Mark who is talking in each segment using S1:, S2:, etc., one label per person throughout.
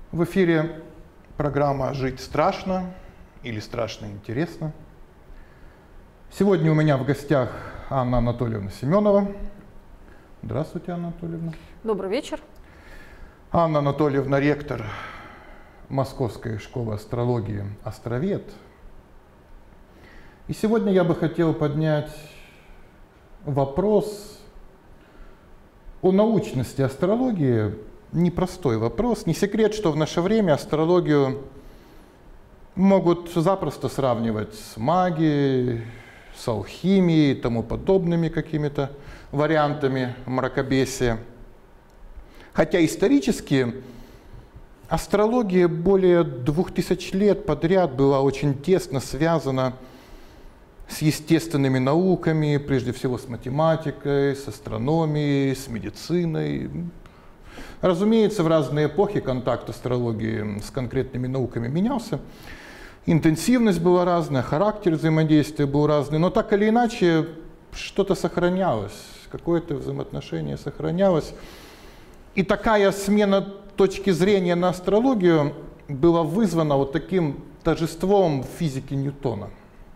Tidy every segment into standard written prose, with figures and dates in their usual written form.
S1: В эфире программа «Жить страшно» или «Страшно интересно». Сегодня у меня в гостях Анна Анатольевна Семенова. Здравствуйте, Анна Анатольевна.
S2: Добрый вечер.
S1: Анна Анатольевна, ректор Московской школы астрологии «Астровед». И сегодня я бы хотел поднять вопрос о научности астрологии. Непростой вопрос. Не секрет, что в наше время астрологию могут запросто сравнивать с магией, с алхимией и тому подобными какими-то вариантами мракобесия. Хотя исторически астрология более 2000 лет подряд была очень тесно связана с естественными науками, прежде всего с математикой, с астрономией, с медициной. Разумеется, в разные эпохи контакт астрологии с конкретными науками менялся. Интенсивность была разная, характер взаимодействия был разный, но так или иначе что-то сохранялось, какое-то взаимоотношение сохранялось. И такая смена точки зрения на астрологию была вызвана вот таким торжеством физики Ньютона.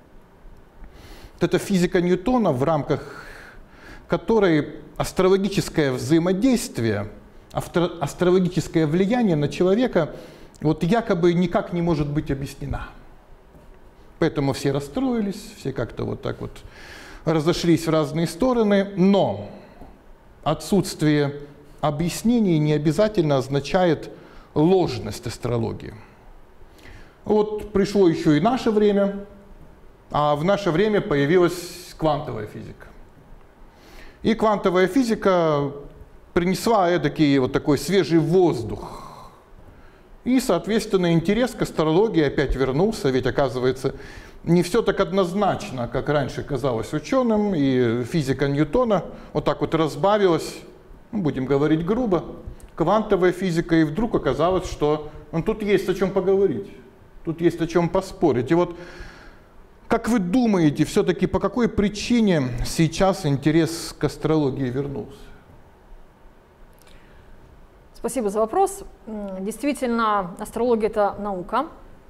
S1: Вот эта физика Ньютона, в рамках которой астрологическое взаимодействие, астрологическое влияние на человека вот якобы никак не может быть объяснена. Поэтому все расстроились, все как-то вот так вот разошлись в разные стороны, но отсутствие объяснений не обязательно означает ложность астрологии. Вот пришло еще и наше время, а в наше время появилась квантовая физика. И квантовая физика принесла вот такой свежий воздух. И, соответственно, интерес к астрологии опять вернулся, ведь, оказывается, не все так однозначно, как раньше казалось ученым, и физика Ньютона вот так вот разбавилась, будем говорить грубо, квантовая физика, и вдруг оказалось, что тут есть о чем поговорить, тут есть о чем поспорить. И вот, как вы думаете, все-таки по какой причине сейчас интерес к астрологии вернулся?
S2: Спасибо за вопрос. Действительно, астрология – это наука.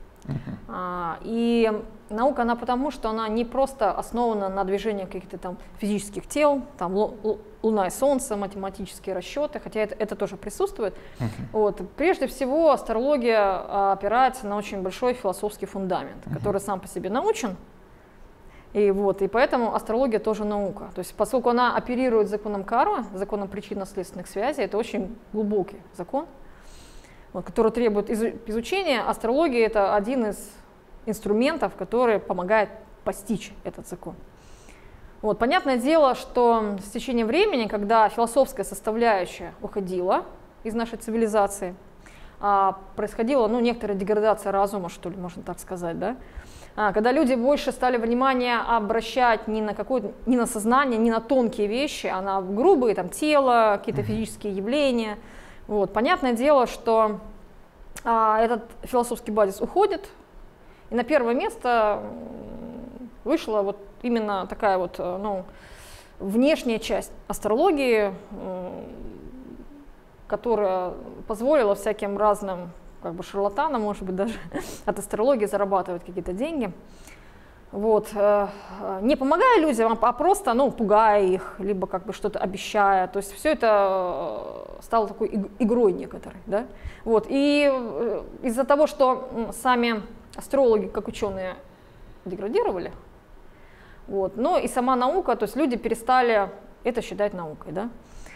S2: И наука, она потому, что она не просто основана на движении каких-то там физических тел, там Луна и Солнце, математические расчеты, хотя это тоже присутствует. Вот. Прежде всего, астрология опирается на очень большой философский фундамент, который сам по себе научен. И поэтому астрология тоже наука. То есть, поскольку она оперирует законом кармы, законом причинно-следственных связей, это очень глубокий закон, который требует изучения. Астрология – это один из инструментов, который помогает постичь этот закон. Понятное дело, что с течением времени, когда философская составляющая уходила из нашей цивилизации, происходила некоторая деградация разума, что ли, можно так сказать, да? Когда люди больше стали внимание обращать не на сознание, не на тонкие вещи, а на грубые, там, тело, какие-то физические явления. Понятное дело, что этот философский базис уходит, и на первое место вышла именно такая внешняя часть астрологии, которая позволила всяким разным шарлатанам, может быть, даже от астрологии зарабатывать какие-то деньги. Не помогая людям, а просто пугая их, либо что-то обещая. То есть все это стало такой игрой некоторой. Да? И из-за того, что сами астрологи, как ученые, деградировали, но и сама наука, то есть люди перестали это считать наукой. Да?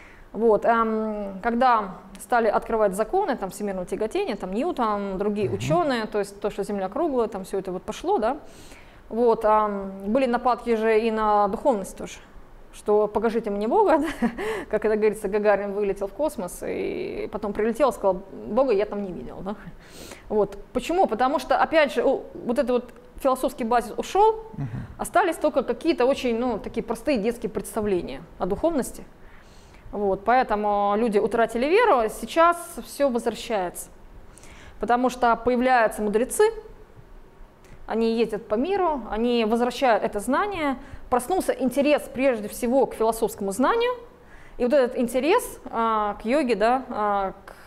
S2: Когда стали открывать законы всемирного тяготения, Ньютон, другие ученые, то есть то, что Земля круглая, все это пошло, да? Были нападки же и на духовность тоже, что покажите мне Бога, да? Как это говорится, Гагарин вылетел в космос и потом прилетел и сказал, Бога я там не видел. Да? Почему? Потому что, опять же, этот философский базис ушел, остались только какие-то очень такие простые детские представления о духовности. Поэтому люди утратили веру, сейчас все возвращается. Потому что появляются мудрецы, они ездят по миру, они возвращают это знание, проснулся интерес прежде всего к философскому знанию, и этот интерес к йоге, да, к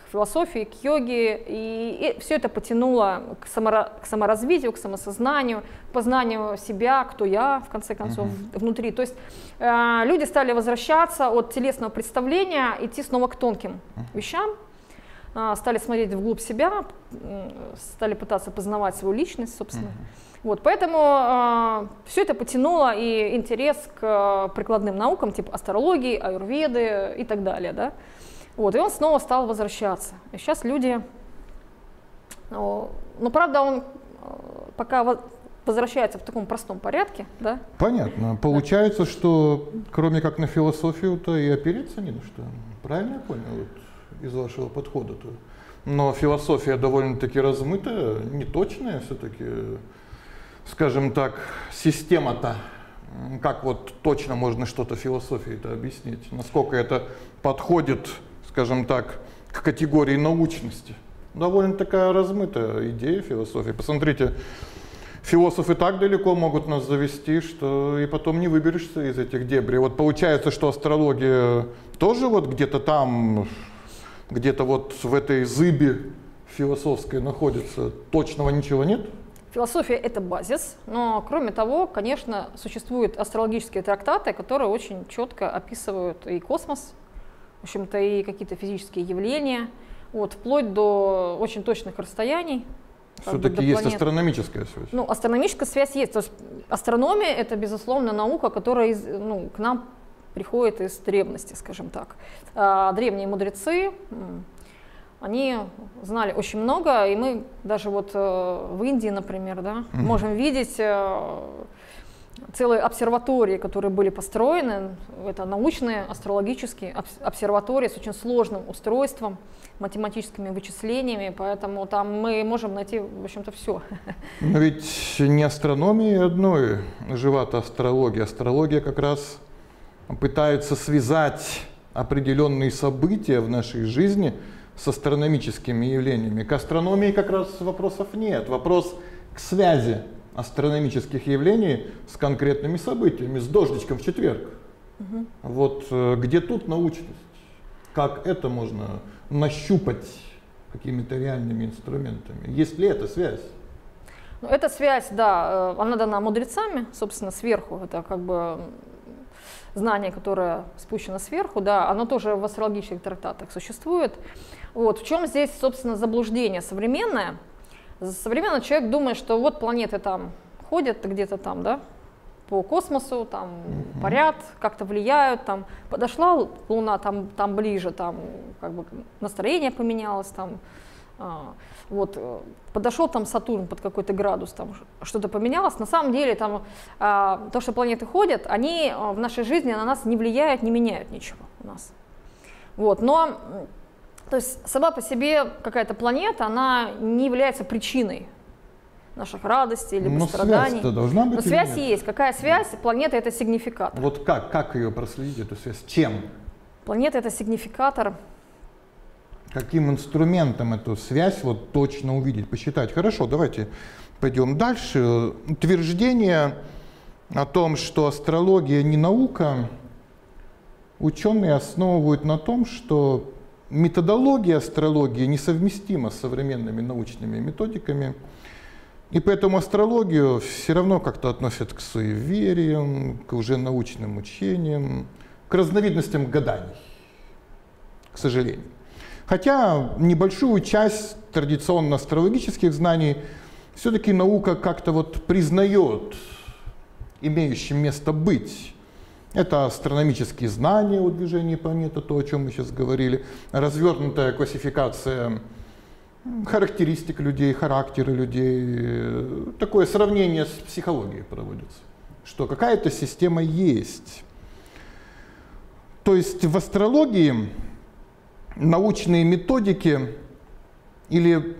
S2: философии, к йоге, и все это потянуло к саморазвитию, к самосознанию, к познанию себя, кто я, в конце концов, внутри. То есть люди стали возвращаться от телесного представления, идти снова к тонким вещам, стали смотреть вглубь себя, стали пытаться познавать свою личность, собственно. Вот, поэтому все это потянуло и интерес к прикладным наукам, типа астрологии, аюрведы и так далее. Да? Вот, и он снова стал возвращаться. И сейчас люди, ну, правда, он пока возвращается в таком простом порядке. Да?
S1: Понятно. Получается, что кроме как на философию-то и опереться не на что. Правильно я понял вот, из вашего подхода-то? Но философия довольно-таки размытая, неточная все-таки. Скажем так, система-то, как вот точно можно что-то философией-то объяснить? Насколько это подходит, скажем так, к категории научности? Довольно такая размытая идея философии. Посмотрите, философы так далеко могут нас завести, что и потом не выберешься из этих дебрей. Вот получается, что астрология тоже вот где-то там, где-то вот в этой зыбе философской находится, точного ничего нет?
S2: Философия – это базис, но кроме того, конечно, существуют астрологические трактаты, которые очень четко описывают и космос, в общем-то, и какие-то физические явления, вот, вплоть до очень точных расстояний.
S1: Все-таки есть астрономическая связь.
S2: Ну, астрономическая связь есть. То есть астрономия – это, безусловно, наука, которая к нам приходит из древности, скажем так. Древние мудрецы, они знали очень много, и мы даже вот в Индии, например, да, можем видеть целые обсерватории, которые были построены. Это научные астрологические обсерватории с очень сложным устройством, математическими вычислениями, поэтому там мы можем найти, в общем-то, все.
S1: Но ведь не астрономией одной жива-то астрология. Астрология как раз пытается связать определенные события в нашей жизни с астрономическими явлениями. К астрономии как раз вопросов нет. Вопрос к связи астрономических явлений с конкретными событиями, с дождичком в четверг. Вот где тут научность? Как это можно нащупать какими-то реальными инструментами? Есть ли эта связь?
S2: Ну, эта связь, да, она дана мудрецами, собственно, сверху. Это как бы знание, которое спущено сверху, да, оно тоже в астрологических трактатах существует. Вот. В чем здесь, собственно, заблуждение современное? Современный человек думает, что вот планеты там ходят где-то там, да, по космосу, там парят, как-то влияют, там подошла Луна там ближе, там как бы настроение поменялось, там вот подошел там Сатурн под какой-то градус, там что-то поменялось. На самом деле там то, что планеты ходят, они в нашей жизни на нас не влияют, не меняют ничего у нас. Вот, но то есть сама по себе какая-то планета, она не является причиной наших радостей или страданий.
S1: Связь-то должна быть.
S2: Но связь есть. Какая связь? Планета — это сигнификатор.
S1: Вот как ее проследить, эту связь? Чем?
S2: Планета — это сигнификатор.
S1: Каким инструментом эту связь вот точно увидеть, посчитать? Хорошо, давайте пойдем дальше. Утверждение о том, что астрология не наука, ученые основывают на том, что методология астрологии несовместима с современными научными методиками, и поэтому астрологию все равно как-то относят к суевериям, к уже научным учениям, к разновидностям гаданий, к сожалению. Хотя небольшую часть традиционно астрологических знаний все-таки наука как-то вот признает имеющим место быть. Это астрономические знания о движении планеты, то, о чем мы сейчас говорили, развернутая классификация характеристик людей, характера людей. Такое сравнение с психологией проводится, что какая-то система есть. То есть в астрологии научные методики или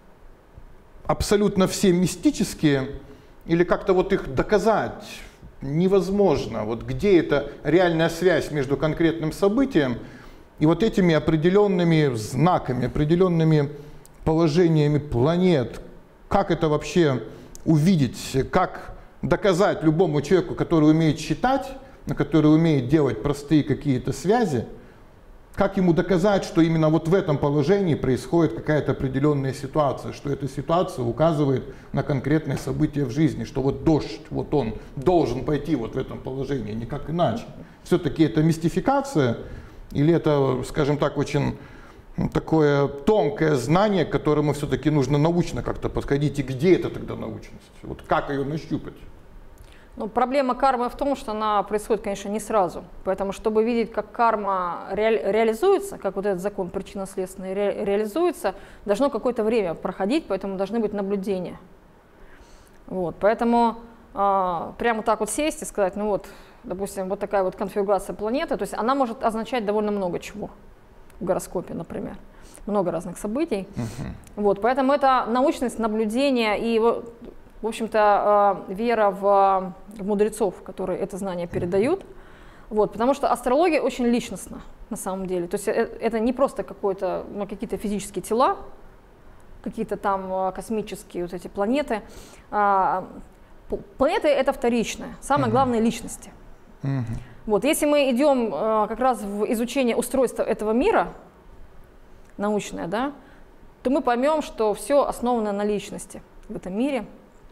S1: абсолютно все мистические, или как-то вот их доказать невозможно. Вот где эта реальная связь между конкретным событием и вот этими определенными знаками, определенными положениями планет, как это вообще увидеть, как доказать любому человеку, который умеет считать, который умеет делать простые какие-то связи, Как ему доказать, что именно вот в этом положении происходит какая-то определенная ситуация, что эта ситуация указывает на конкретные события в жизни, что вот дождь, вот он должен пойти вот в этом положении, никак иначе. Все-таки это мистификация или это, скажем так, очень такое тонкое знание, к которому все-таки нужно научно как-то подходить. И где это тогда научность? Вот как ее нащупать?
S2: Ну, проблема кармы в том, что она происходит, конечно, не сразу. Поэтому, чтобы видеть, как карма реализуется, как вот этот закон причинно-следственный реализуется, должно какое-то время проходить, поэтому должны быть наблюдения. Вот, поэтому прямо так вот сесть и сказать, ну вот, допустим, вот такая вот конфигурация планеты, то есть она может означать довольно много чего в гороскопе, например. Много разных событий. Вот, поэтому это научность, наблюдение и, в общем-то, вера в мудрецов, которые это знание передают. Вот, потому что астрология очень личностна на самом деле. То есть это не просто какие-то физические тела, какие-то там космические вот эти планеты. Планеты — это вторичное. Самое главное — личности. Вот, если мы идем как раз в изучение устройства этого мира, научное, да, то мы поймем, что все основано на личности в этом мире.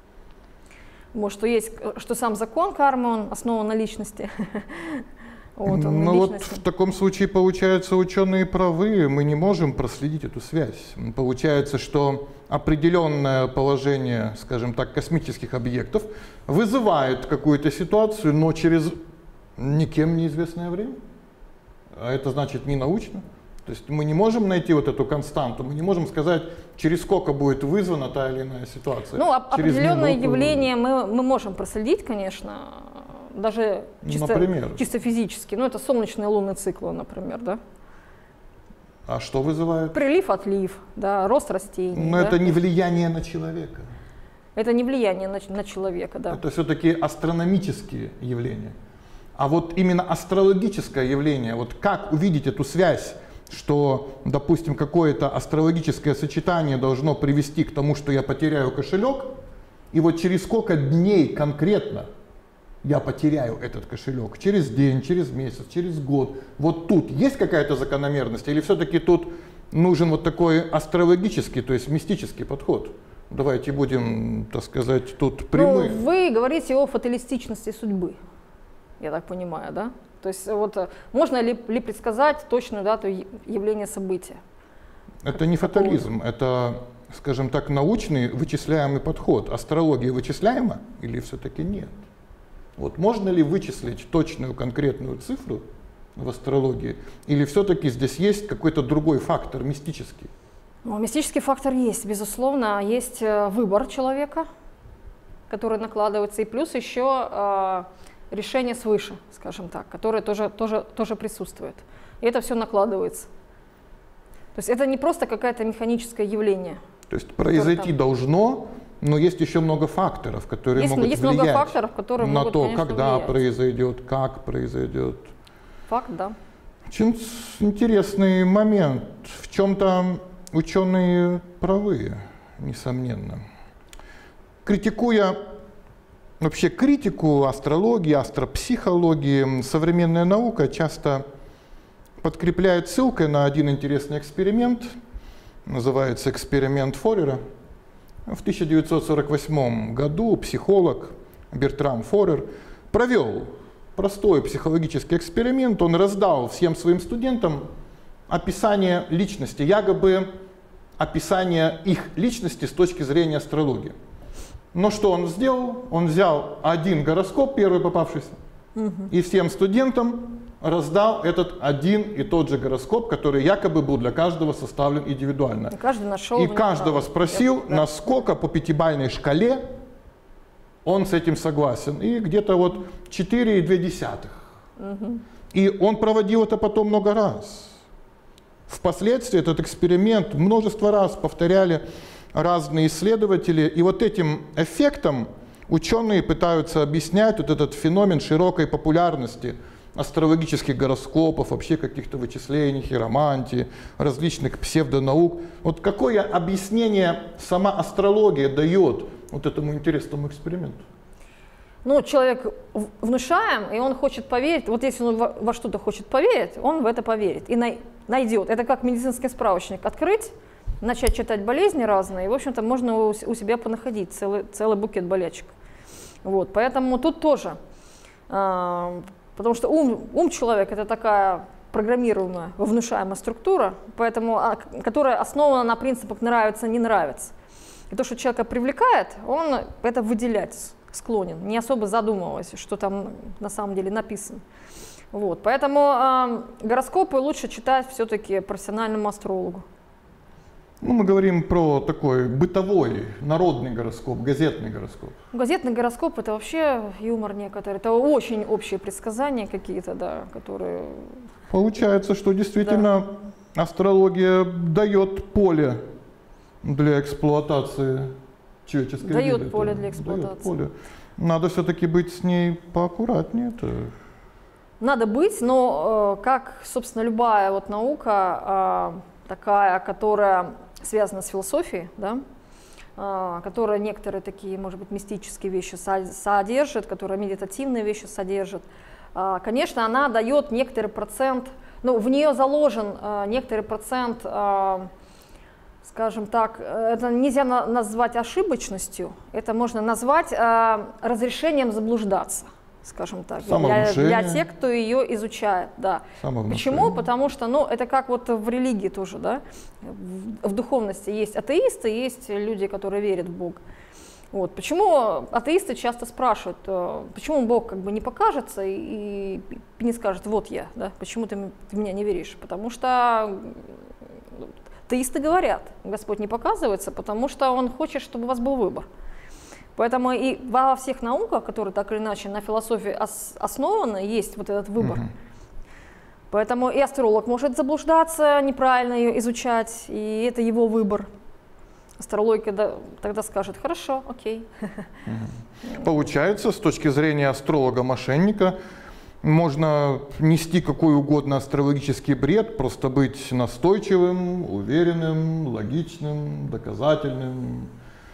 S2: Вот, что сам закон кармы, он основан на личности. Вот,
S1: ну вот в таком случае, получается, ученые правы, мы не можем проследить эту связь. Получается, что определенное положение, скажем так, космических объектов вызывает какую-то ситуацию, но через никем неизвестное время. А это значит не научно. То есть мы не можем найти вот эту константу, мы не можем сказать, через сколько будет вызвана та или иная ситуация.
S2: Ну, определенное явление мы можем проследить, конечно, даже чисто физически. Ну, это солнечные и лунные циклы, например, да?
S1: А что вызывает?
S2: Прилив, отлив, да, рост растений.
S1: Но
S2: да?
S1: Это не влияние на человека.
S2: Это не влияние на человека, да.
S1: Это все-таки астрономические явления. А вот именно астрологическое явление, вот как увидеть эту связь, что, допустим, какое-то астрологическое сочетание должно привести к тому, что я потеряю кошелек, и вот через сколько дней конкретно я потеряю этот кошелек? Через день, через месяц, через год. Вот тут есть какая-то закономерность? Или все-таки тут нужен вот такой астрологический, то есть мистический подход? Давайте будем, так сказать, тут прямые.
S2: Ну, вы говорите о фаталистичности судьбы, я так понимаю, да? То есть вот можно ли предсказать точную дату явления события?
S1: Это не фатализм, это, скажем так, научный вычисляемый подход. Астрология вычисляема или все-таки нет? Вот можно ли вычислить точную конкретную цифру в астрологии, или все-таки здесь есть какой-то другой фактор, мистический?
S2: Ну, мистический фактор есть, безусловно. Есть выбор человека, который накладывается, и плюс еще решение свыше, скажем так, которое тоже присутствует. И это все накладывается. То есть это не просто какое-то механическое явление.
S1: То есть произойти должно, но есть еще много факторов, которые могут влиять
S2: много факторов, которые
S1: на
S2: могут,
S1: то,
S2: конечно,
S1: когда
S2: влиять.
S1: произойдет, как произойдет.
S2: Факт, да.
S1: Очень интересный момент. В чем-то ученые правы, несомненно. Критикуя вообще критику астрологии, астропсихологии, современная наука часто подкрепляет ссылкой на один интересный эксперимент, называется эксперимент Форера. В 1948 году психолог Бертрам Форер провел простой психологический эксперимент. Он раздал всем своим студентам описание личности, якобы описание их личности с точки зрения астрологии. Но что он сделал? Он взял один гороскоп, первый попавшийся, и всем студентам раздал этот один и тот же гороскоп, который якобы был для каждого составлен индивидуально.
S2: И каждый нашел.
S1: И каждого спросил, насколько по пятибалльной шкале он с этим согласен. И где-то вот 4,2. И он проводил это потом много раз. Впоследствии этот эксперимент множество раз повторяли разные исследователи. И вот этим эффектом ученые пытаются объяснять вот этот феномен широкой популярности астрологических гороскопов, вообще каких-то вычислений, хиромантии, различных псевдонаук. Вот какое объяснение сама астрология дает вот этому интересному эксперименту?
S2: Ну, человек внушаем, и он хочет поверить. Вот если он во что-то хочет поверить, он в это поверит и найдет. Это как медицинский справочник открыть, начать читать болезни разные, и, в общем-то, можно у себя понаходить целый букет болячек. Вот, поэтому тут тоже, потому что ум человека – это такая программируемая, внушаемая структура, поэтому, которая основана на принципах «нравится, не нравится». И то, что человека привлекает, он это выделять склонен, не особо задумываясь, что там на самом деле написано. Вот, поэтому гороскопы лучше читать все-таки профессиональному астрологу.
S1: Ну, мы говорим про такой бытовой, народный гороскоп, газетный гороскоп.
S2: Газетный гороскоп – это вообще юмор некоторый, это очень общие предсказания какие-то, да, которые…
S1: Получается, что действительно астрология дает поле для эксплуатации человеческой виды.
S2: Дает поле для эксплуатации.
S1: Дает поле. Надо все-таки быть с ней поаккуратнее.
S2: Надо быть, но как, собственно, любая вот наука, такая, которая связана с философией, да, которая некоторые такие, может быть, мистические вещи содержит, которая медитативные вещи содержит, конечно, она дает некоторый процент, ну, в нее заложен некоторый процент, скажем так, это нельзя назвать ошибочностью, это можно назвать разрешением заблуждаться, скажем так, для тех, кто ее изучает. Да. Почему? Потому что, ну, это как вот в религии тоже, да, в духовности есть атеисты, есть люди, которые верят в Бога. Вот. Почему атеисты часто спрашивают, почему Бог как бы не покажется и не скажет, вот я, да, почему ты в меня не веришь? Потому что атеисты говорят, Господь не показывается, потому что Он хочет, чтобы у вас был выбор. Поэтому и во всех науках, которые так или иначе на философии основаны, есть вот этот выбор. Поэтому и астролог может заблуждаться, неправильно ее изучать, и это его выбор. Астрология тогда скажет, хорошо, окей.
S1: Получается, с точки зрения астролога-мошенника, можно нести какой угодно астрологический бред, просто быть настойчивым, уверенным, логичным, доказательным.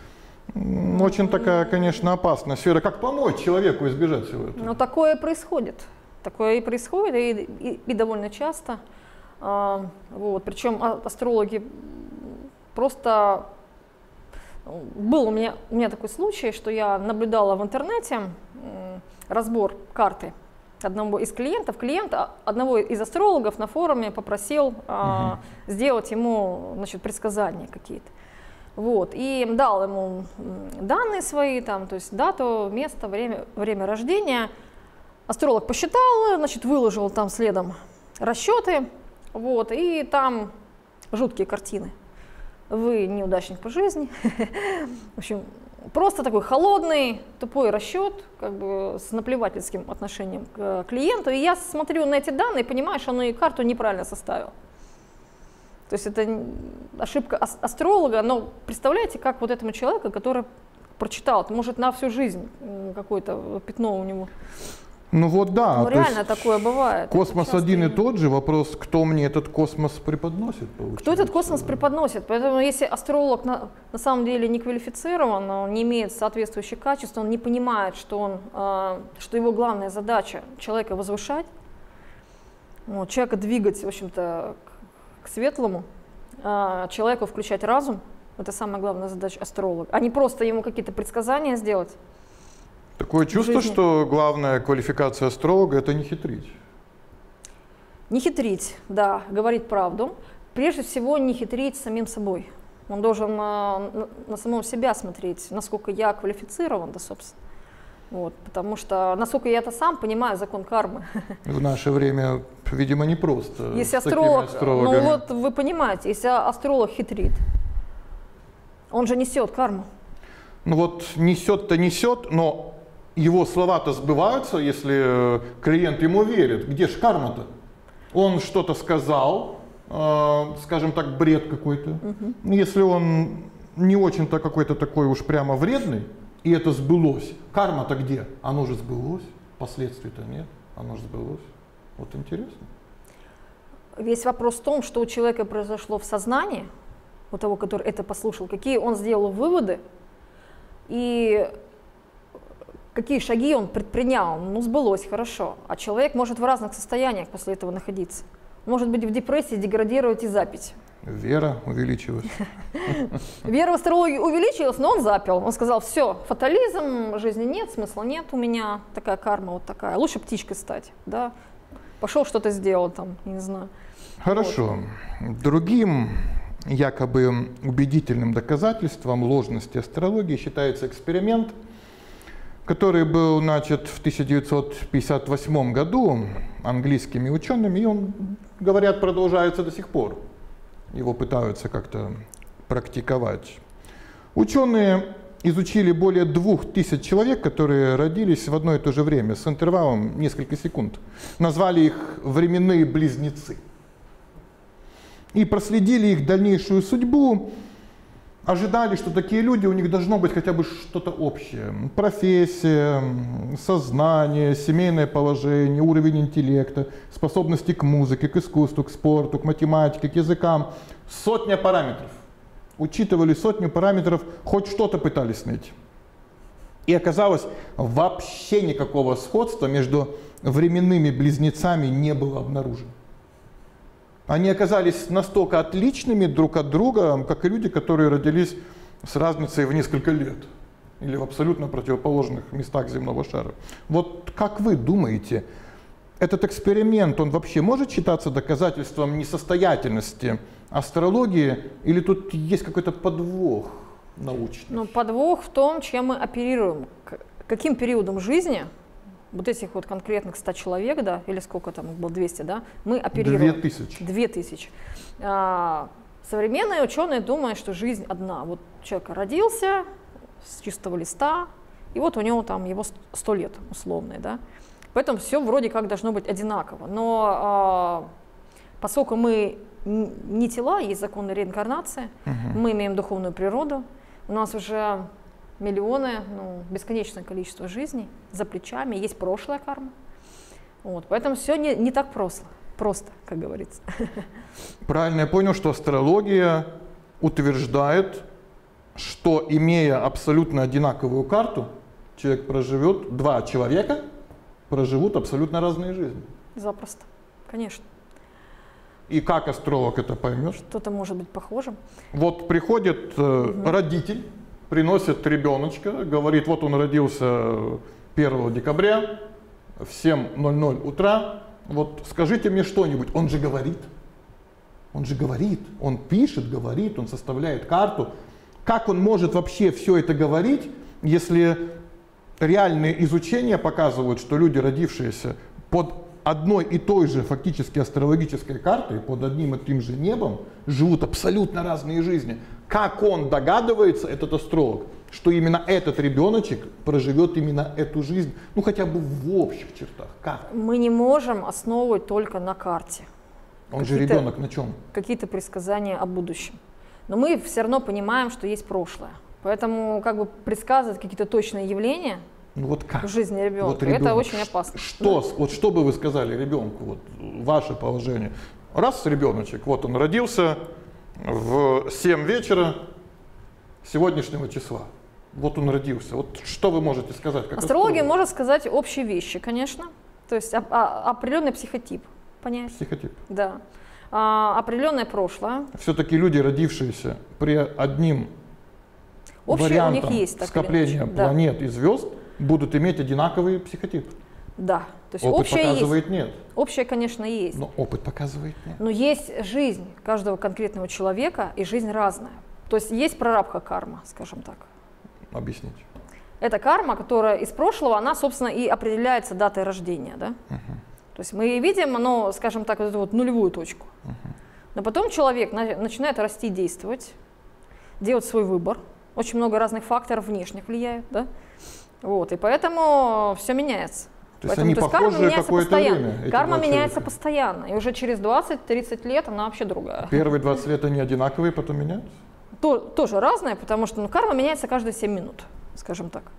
S1: Очень такая, конечно, опасная сфера. Как помочь человеку избежать всего этого?
S2: Ну, такое происходит. Такое и происходит, и довольно часто. Вот. Причем астрологи просто… Был у меня такой случай, что я наблюдала в интернете разбор карты одного из клиентов. Клиент одного из астрологов на форуме попросил сделать ему, значит, предсказания какие-то. Вот, и дал ему данные свои, там, то есть дату, место, время рождения. Астролог посчитал, значит, выложил там следом расчеты, вот, и там жуткие картины. Вы неудачник по жизни. В общем, просто такой холодный, тупой расчет, как бы с наплевательским отношением к клиенту. И я смотрю на эти данные и понимаю, что он и карту неправильно составил. То есть это ошибка астролога, но представляете, как вот этому человеку, который прочитал, это может на всю жизнь какое-то пятно у него.
S1: Ну вот да.
S2: Ну реально такое бывает.
S1: Космос один и тот же, вопрос, кто мне этот космос преподносит. Получается.
S2: Кто этот космос преподносит? Поэтому если астролог на самом деле не квалифицирован, он не имеет соответствующих качеств, он не понимает, что его главная задача человека возвышать, вот, человека двигать, в общем-то, к светлому, человеку включать разум, это самая главная задача астролога, а не просто ему какие-то предсказания сделать.
S1: Такое чувство, что главная квалификация астролога – это не хитрить.
S2: Не хитрить, да, говорить правду. Прежде всего, не хитрить самим собой. Он должен на самого себя смотреть, насколько я квалифицирован, да, собственно. Вот, потому что, насколько я это сам понимаю, закон кармы.
S1: В наше время, видимо, не просто.
S2: Если астролог, ну вот вы понимаете, если астролог хитрит, он же несет карму.
S1: Ну вот несет-то несет, но его слова-то сбываются, если клиент ему верит. Где ж карма-то? Он что-то сказал, скажем так, бред какой-то. Если он не очень-то какой-то такой уж прямо вредный, и это сбылось, карма-то где? Оно же сбылось, последствий-то нет, оно же сбылось. Вот интересно.
S2: Весь вопрос в том, что у человека произошло в сознании, у того, который это послушал, какие он сделал выводы, и какие шаги он предпринял, ну, сбылось хорошо. А человек может в разных состояниях после этого находиться. Может быть в депрессии, деградировать и запить.
S1: Вера увеличилась.
S2: Вера в астрологию увеличилась, но он запил. Он сказал, все, фатализм, жизни нет, смысла нет у меня, такая карма вот такая. Лучше птичкой стать, да. Пошел что-то сделал там, не знаю.
S1: Хорошо. Вот. Другим якобы убедительным доказательством ложности астрологии считается эксперимент, который был начат в 1958 году английскими учеными, и он, говорят, продолжается до сих пор. Его пытаются как-то практиковать. Ученые изучили более 2000 человек, которые родились в одно и то же время, с интервалом несколько секунд. Назвали их временные близнецы. И проследили их дальнейшую судьбу. Ожидали, что такие люди, у них должно быть хотя бы что-то общее. Профессия, сознание, семейное положение, уровень интеллекта, способности к музыке, к искусству, к спорту, к математике, к языкам. Сотня параметров. Учитывали сотню параметров, хоть что-то пытались найти. И оказалось, вообще никакого сходства между временными близнецами не было обнаружено. Они оказались настолько отличными друг от друга, как и люди, которые родились с разницей в несколько лет или в абсолютно противоположных местах земного шара. Вот как вы думаете, этот эксперимент, он вообще может считаться доказательством несостоятельности астрологии, или тут есть какой-то подвох научный?
S2: Ну, подвох в том, чем мы оперируем, каким периодом жизни вот этих вот конкретных 100 человек, да, или сколько там было, 200, да, мы оперируем.
S1: 2000.
S2: 2000. Современные ученые думают, что жизнь одна. Вот человек родился с чистого листа, и вот у него там его 100 лет условные, да. Поэтому все вроде как должно быть одинаково. Но поскольку мы не тела, есть законы реинкарнации, мы имеем духовную природу, у нас уже миллионы, ну, бесконечное количество жизней за плечами, есть прошлая карма. Вот, поэтому все не так просто, как говорится.
S1: Правильно я понял, что астрология утверждает, что, имея абсолютно одинаковую карту, человек проживет, два человека проживут абсолютно разные жизни.
S2: Запросто, конечно.
S1: И как астролог это поймет?
S2: Что-то может быть похожим.
S1: Вот приходит родитель, приносит ребеночка, говорит, вот он родился 1 декабря в 7:00 утра, вот скажите мне что-нибудь. Он же говорит, он пишет, говорит, он составляет карту. Как он может вообще все это говорить, если реальные изучения показывают, что люди, родившиеся под одной и той же фактически астрологической картой, под одним и тем же небом, живут абсолютно разные жизни. Как он догадывается, этот астролог, что именно этот ребеночек проживет именно эту жизнь, ну хотя бы в общих чертах? Как?
S2: Мы не можем основывать только на карте.
S1: Он же ребенок на чем?
S2: Какие-то предсказания о будущем. Но мы все равно понимаем, что есть прошлое. Поэтому как бы предсказывать какие-то точные явления
S1: ну, вот как?
S2: в жизни ребенка,
S1: вот ребенок,
S2: это очень опасно.
S1: Что, да? Вот что бы вы сказали ребенку, вот ваше положение? Раз ребеночек, вот он родился в 7 вечера сегодняшнего числа. Вот он родился. Вот что вы можете сказать? Как
S2: астрология может сказать общие вещи, конечно. То есть определенный психотип понять.
S1: Психотип.
S2: Да. Определенное прошлое.
S1: Все-таки люди, родившиеся при одним вариантом скопления планет и звезд, будут иметь одинаковый психотип.
S2: Да. То есть
S1: опыт
S2: общее
S1: показывает
S2: есть.
S1: Нет.
S2: Общее, конечно, есть.
S1: Но опыт показывает нет.
S2: Но есть жизнь каждого конкретного человека, и жизнь разная. То есть есть прарабдха карма, скажем так.
S1: Объясните.
S2: Это карма, которая из прошлого, она, собственно, и определяется датой рождения. Да? То есть мы видим, ну, скажем так, вот эту вот нулевую точку. Но потом человек начинает расти, действовать, делать свой выбор. Очень много разных факторов внешних влияет. Да? Вот, и поэтому все меняется.
S1: То есть они похожи какое-то время?
S2: Карма меняется постоянно. И уже через 20-30 лет она вообще другая.
S1: Первые 20 лет они одинаковые, потом меняются?
S2: Тоже разные, потому что карма меняется каждые 7 минут, скажем так.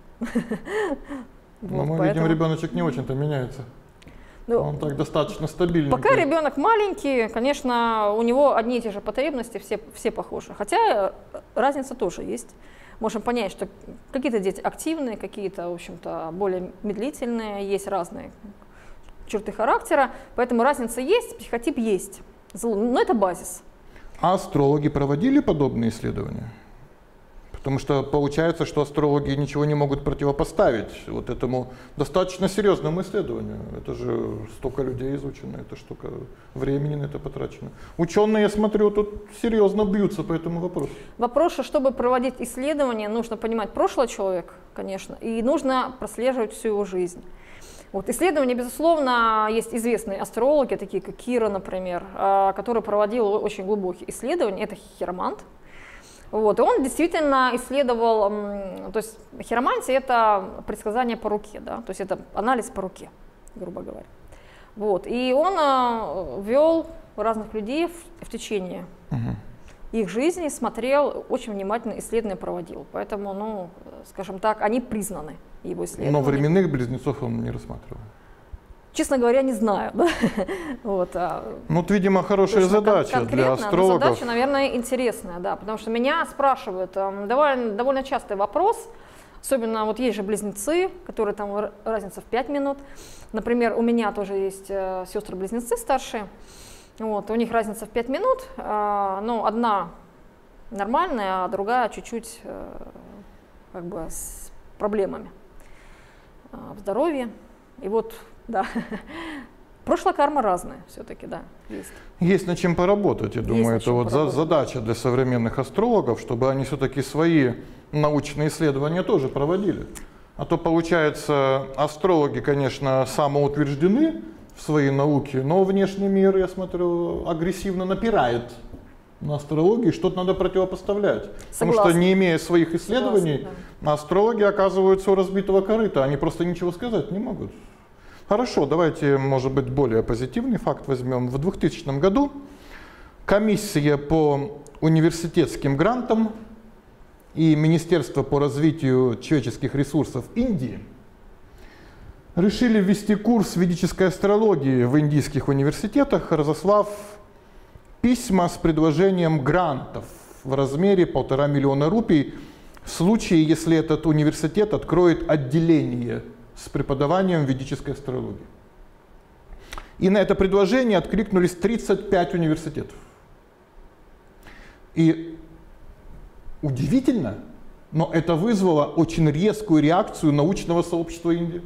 S1: Но мы видим, ребеночек не очень-то меняется. Он так достаточно стабильный.
S2: Пока ребенок маленький, конечно, у него одни и те же потребности, все похожи. Хотя разница тоже есть. можем понять, что какие-то дети активные, какие-то, в общем-то, более медлительные, есть разные черты характера, поэтому разница есть, психотип есть, но это базис.
S1: А астрологи проводили подобные исследования? Потому что получается, что астрологи ничего не могут противопоставить вот этому достаточно серьезному исследованию. Это же столько людей изучено, это столько времени на это потрачено. Ученые, я смотрю, тут серьезно бьются по этому вопросу.
S2: Вопрос, что чтобы проводить исследования, нужно понимать прошлое человека, конечно, и нужно прослеживать всю его жизнь. Вот, исследования, безусловно, есть известные астрологи, такие как Кира, например, который проводил очень глубокие исследования, это хиромант. Вот, и он действительно исследовал, то есть хиромантия — это предсказание по руке, да, то есть это анализ по руке, грубо говоря. Вот, и он вел разных людей в течение их жизни, смотрел, очень внимательно исследования проводил. Поэтому, ну, скажем так, они признаны, его исследования.
S1: Но временных близнецов он не рассматривал.
S2: Честно говоря, не знаю. Да? Вот,
S1: ну, это, видимо, хорошая задача для астрологов.
S2: Задача, наверное, интересная, да, потому что меня спрашивают, довольно частый вопрос, особенно вот есть же близнецы, которые там разница в 5 минут. Например, у меня тоже есть сестры-близнецы старшие, вот, у них разница в 5 минут, но одна нормальная, а другая чуть-чуть как бы с проблемами в здоровье. И вот, да, прошлая карма разная все-таки, да, есть.
S1: Есть над чем поработать, я думаю, это вот задача для современных астрологов, чтобы они все-таки свои научные исследования тоже проводили. А то, получается, астрологи, конечно, самоутверждены в своей науке, но внешний мир, я смотрю, агрессивно напирает на астрологии, что-то надо противопоставлять.
S2: Согласна.
S1: Потому что, не имея своих исследований,
S2: Согласна, да.
S1: Астрологи оказываются у разбитого корыта, они просто ничего сказать не могут. Хорошо, давайте, может быть, более позитивный факт возьмем. В 2000 году комиссия по университетским грантам и Министерство по развитию человеческих ресурсов Индии решили ввести курс ведической астрологии в индийских университетах, разослав письма с предложением грантов в размере 1,5 миллиона рупий в случае, если этот университет откроет отделение с преподаванием ведической астрологии. И на это предложение откликнулись 35 университетов. И удивительно, но это вызвало очень резкую реакцию научного сообщества Индии.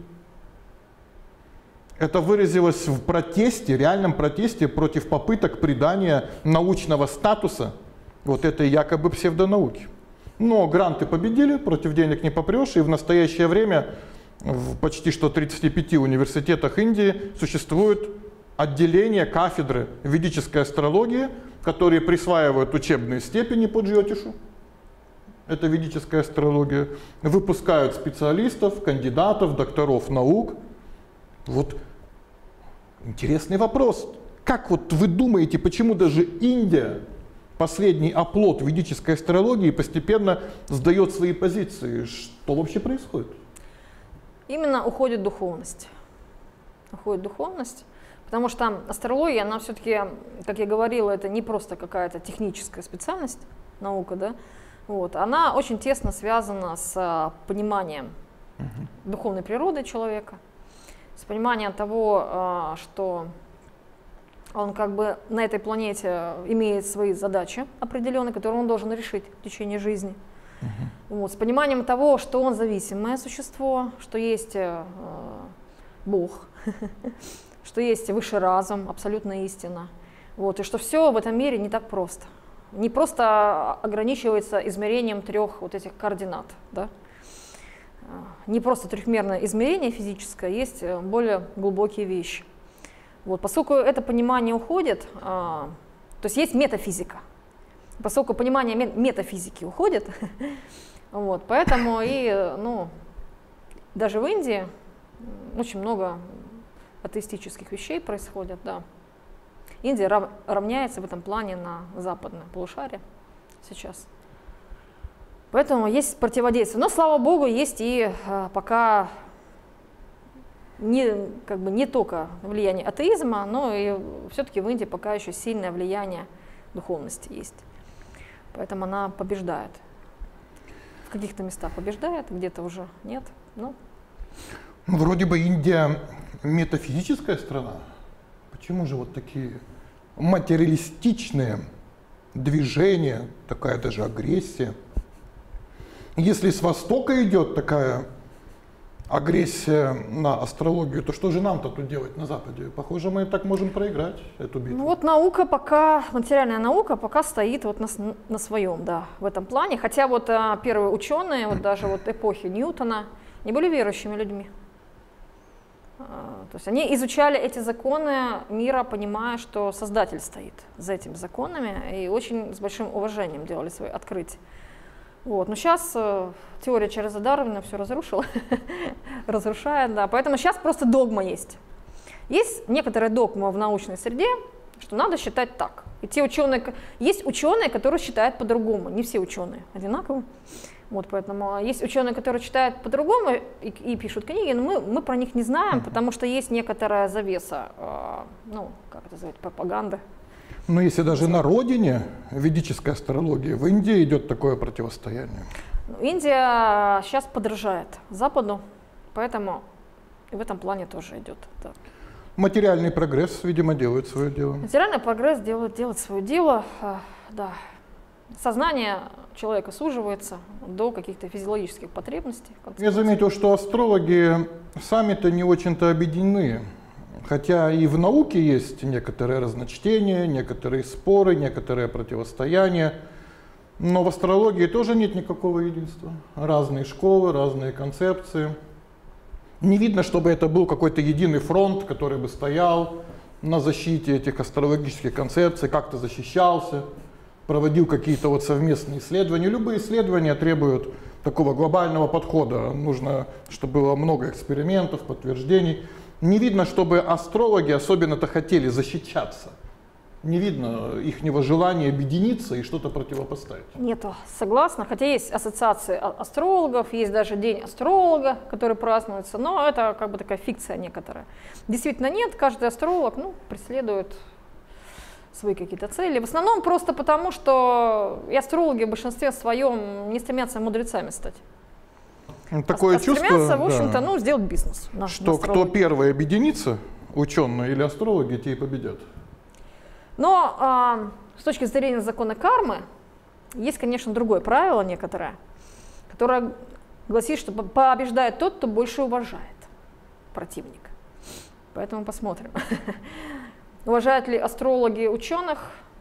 S1: Это выразилось в протесте, реальном протесте против попыток придания научного статуса вот этой якобы псевдонауке. Но гранты победили, против денег не попрешь, и в настоящее время в почти что 35 университетах Индии существует отделение кафедры ведической астрологии, которые присваивают учебные степени по джьотишу. Это ведическая астрология. Выпускают специалистов, кандидатов, докторов наук. Вот интересный вопрос. Как вот вы думаете, почему даже Индия, последний оплот ведической астрологии, постепенно сдает свои позиции? Что вообще происходит?
S2: Именно уходит духовность. Уходит духовность, потому что астрология, она все-таки, как я говорила, это не просто какая-то техническая специальность, наука, да? Вот. Она очень тесно связана с пониманием духовной природы человека, с пониманием того, что он как бы на этой планете имеет свои задачи определенные, которые он должен решить в течение жизни. Вот, с пониманием того, что он зависимое существо, что есть Бог, что есть высший разум, абсолютная истина. Вот, и что все в этом мире не так просто. Не просто ограничивается измерением 3 вот этих координат. Да? Не просто трехмерное измерение физическое, есть более глубокие вещи. Вот, поскольку это понимание уходит, то есть метафизика. Поскольку понимание метафизики уходит, вот, поэтому и, ну, даже в Индии очень много атеистических вещей происходит, да. Индия равняется в этом плане на западное полушарие сейчас. Поэтому есть противодействие. Но, слава богу, есть и пока не только влияние атеизма, но и все-таки в Индии пока еще сильное влияние духовности есть. Поэтому она побеждает. каких-то местах побеждает, где-то уже нет. Ну,
S1: вроде бы Индия метафизическая страна. Почему же вот такие материалистичные движения, такая даже агрессия? Если с Востока идет такая агрессия на астрологию, то что же нам-то тут делать на Западе? Похоже, мы так можем проиграть эту битву.
S2: ну вот наука пока, материальная наука пока стоит вот на своем, да, в этом плане. Хотя вот первые ученые, вот даже вот эпохи Ньютона, не были верующими людьми. То есть они изучали эти законы мира, понимая, что Создатель стоит за этими законами, и очень с большим уважением делали свои открытия. Вот. Но сейчас теория Чарльза Дарвина все разрушила, разрушает, да. Поэтому сейчас просто догма есть. Есть некоторая догма в научной среде, что надо считать так. И те ученые, есть ученые, которые считают по-другому. Не все ученые одинаковы. Вот, поэтому есть ученые, которые читают по-другому и пишут книги, но мы про них не знаем, потому что есть некоторая завеса, ну, как это называть, пропаганды.
S1: Но если даже на родине ведической астрологии, в Индии идет такое противостояние.
S2: Индия сейчас подражает Западу, поэтому и в этом плане тоже идет. Да.
S1: Материальный прогресс, видимо, делает свое дело.
S2: Материальный прогресс делает свое дело, да. Сознание человека суживается до каких-то физиологических потребностей.
S1: Я заметил, что астрологи сами-то не очень-то объединены. Хотя и в науке есть некоторые разночтения, некоторые споры, некоторые противостояния. Но в астрологии тоже нет никакого единства. Разные школы, разные концепции. Не видно, чтобы это был какой-то единый фронт, который бы стоял на защите этих астрологических концепций, как-то защищался, проводил какие-то вот совместные исследования. Любые исследования требуют такого глобального подхода. Нужно, чтобы было много экспериментов, подтверждений. Не видно, чтобы астрологи особенно-то хотели защищаться. Не видно ихнего желания объединиться и что-то противопоставить.
S2: Нету, согласна. Хотя есть ассоциации астрологов, есть даже День астролога, который празднуется, но это как бы такая фикция некоторая. Действительно нет, каждый астролог преследует свои какие-то цели. В основном просто потому, что и астрологи в большинстве своем не стремятся мудрецами стать.
S1: Такое чувство,
S2: стремятся, в общем-то, сделать бизнес.
S1: Что кто первый объединится, ученые или астрологи, те и победят.
S2: Но с точки зрения закона кармы, есть, конечно, другое правило некоторое, которое гласит, что побеждает тот, кто больше уважает противника. Поэтому посмотрим. Уважают ли астрологи ученых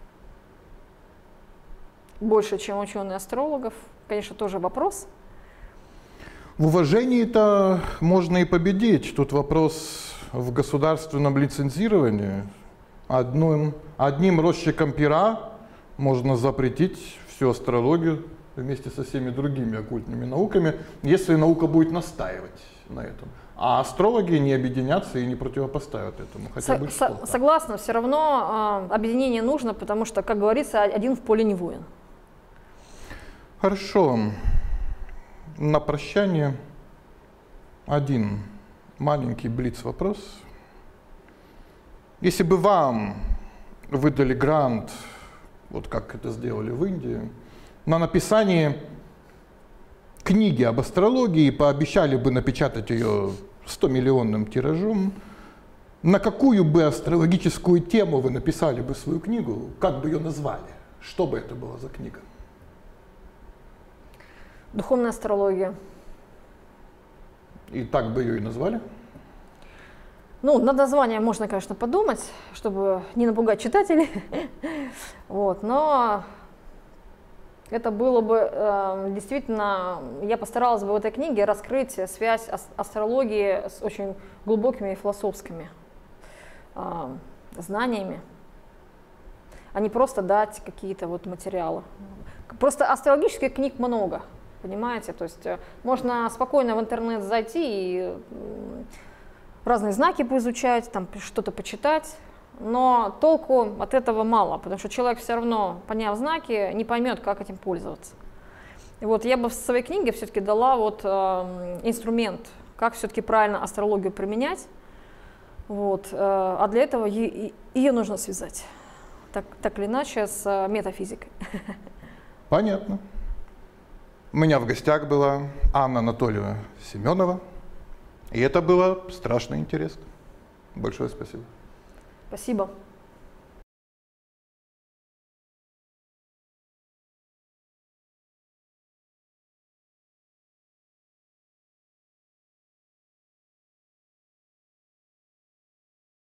S2: больше, чем ученые астрологов? Конечно, тоже вопрос.
S1: В уважении-то можно и победить. Тут вопрос в государственном лицензировании. Одним росчерком пера можно запретить всю астрологию вместе со всеми другими оккультными науками, если наука будет настаивать на этом. А астрологи не объединятся и не противопоставят этому. Хотя бы что-то.
S2: Согласна, все равно объединение нужно, потому что, как говорится, один в поле не воин.
S1: Хорошо. На прощание один маленький блиц-вопрос. Если бы вам выдали грант, вот как это сделали в Индии, на написание книги об астрологии, пообещали бы напечатать ее 100-миллионным тиражом, на какую бы астрологическую тему вы написали бы свою книгу, как бы ее назвали? Что бы это была за книга?
S2: Духовная астрология.
S1: И так бы ее и назвали?
S2: Над названием можно, конечно, подумать, чтобы не напугать читателей. Но это было бы действительно, я постаралась бы в этой книге раскрыть связь астрологии с очень глубокими философскими знаниями, а не просто дать какие-то материалы. Просто астрологических книг много. Понимаете, то есть можно спокойно в интернет зайти и разные знаки поизучать, там что-то почитать, но толку от этого мало, потому что человек все равно, поняв знаки, не поймет, как этим пользоваться. И я бы в своей книге все-таки дала инструмент, как все-таки правильно астрологию применять, а для этого ее нужно связать, так или иначе, с метафизикой.
S1: Понятно. У меня в гостях была Анна Анатольевна Семенова. И это было страшно интересно. Большое спасибо.
S2: Спасибо.